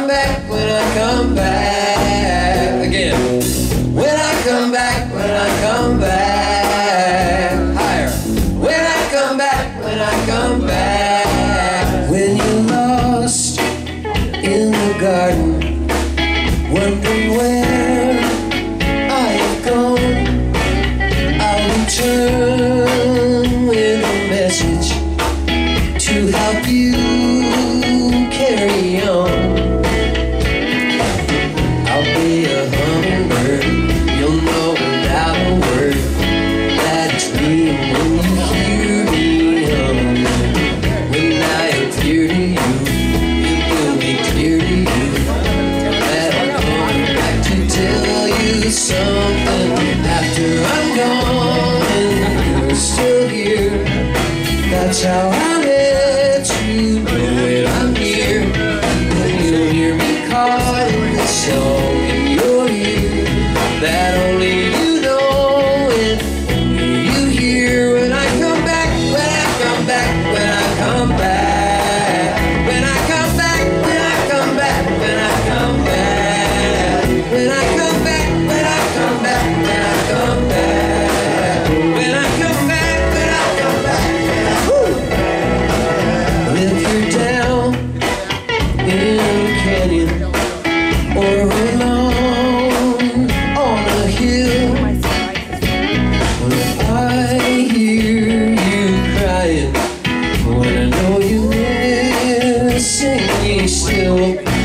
come back, when I come back again. When I come back, when I come back higher. When I come back, when I come back. When you're lost in the garden, wondering where I've gone, I'll return with a message to help you carry on. I'll be a hummingbird, you'll know without a word that it's me when you hear me hum. When I appear to you, it will be clear to you that I'm coming back to tell you something after I'm gone and you're still here. That's how I let you know that I'm here. When you'll hear me calling this song in your ear that only you know and only you hear. When I come back, when I come back, when I come back, when I come back, when I come back, when I come back, when I come back, when I come back, when I come back, when I come back, when I come back. If you're down in a canyon or alone on a hill, when I hear you crying, when I know you're missing me still.